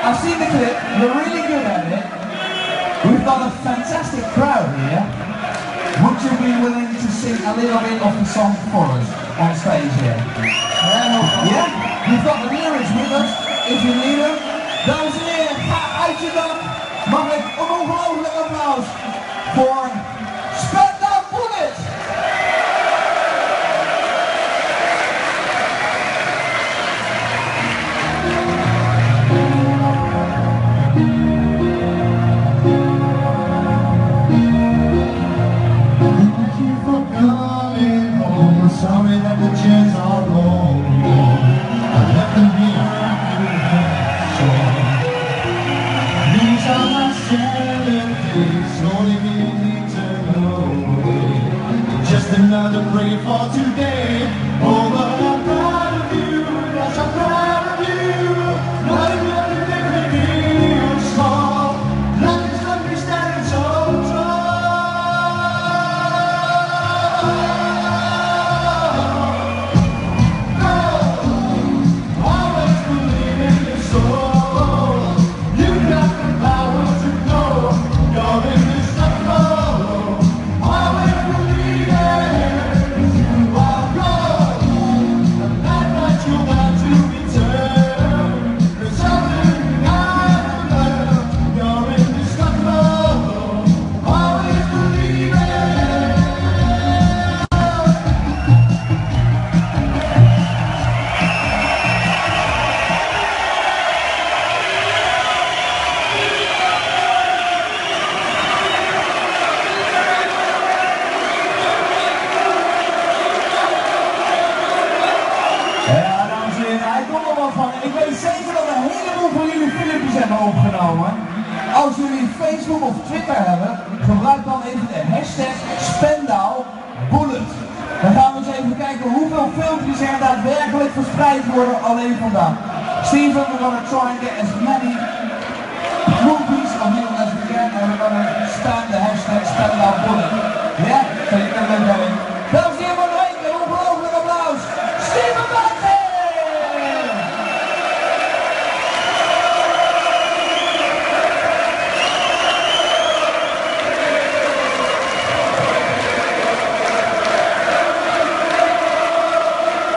I've seen the clip, you're really good at it. We've got a fantastic crowd here. Would you be willing to sing a little bit of the song for us on stage here? Yeah? You've got the lyrics with us, if you need them. Dames en heren, ga uit je dak. Mag ik een ongelooflijk applaus voor Spandau Bullet! Sorry that the chairs are long. I left them behind. These are my 7 days, slowly being eaten away. Just another break for today. Oh, but I'm proud of you. Yes, I'm proud of you. Not enough to make me feel small. Life is like me standing so tall. Ik weet zeker dat een heleboel van jullie filmpjes hebben opgenomen. Als jullie Facebook of Twitter hebben, gebruik dan even de hashtag Spandau Bullet. Dan gaan we eens even kijken hoeveel filmpjes er daadwerkelijk verspreid worden alleen vandaag. Steven, we're gonna try and get as many movies of you as we can, and we're gonna spam the hashtag Spandau Bullet.